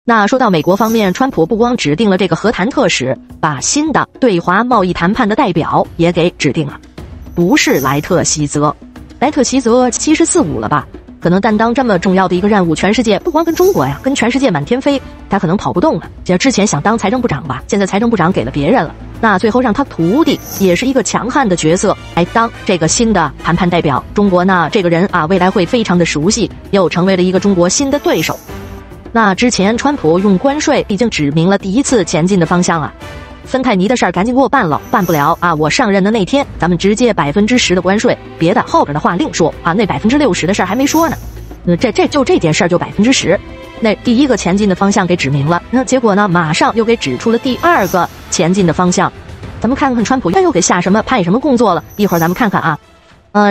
那说到美国方面，川普不光指定了这个和谈特使，把新的对华贸易谈判的代表也给指定了，不是莱特希泽。莱特希泽74、75了吧？可能担当这么重要的一个任务，全世界不光跟中国呀，跟全世界满天飞，他可能跑不动了。之前想当财政部长吧，现在财政部长给了别人了，那最后让他徒弟，也是一个强悍的角色来当这个新的谈判代表。中国呢，这个人啊，未来会非常的熟悉，又成为了一个中国新的对手。那之前川普用关税已经指明了第一次前进的方向啊，芬太尼的事儿赶紧给我办了，办不了啊，我上任的那天咱们直接10%的关税，别的后边的话另说啊，那60%的事儿还没说呢。这件事儿就10%，那第一个前进的方向给指明了，那结果呢，马上又给指出了第二个前进的方向。咱们看看川普又给下什么派什么工作了，一会儿咱们看看啊。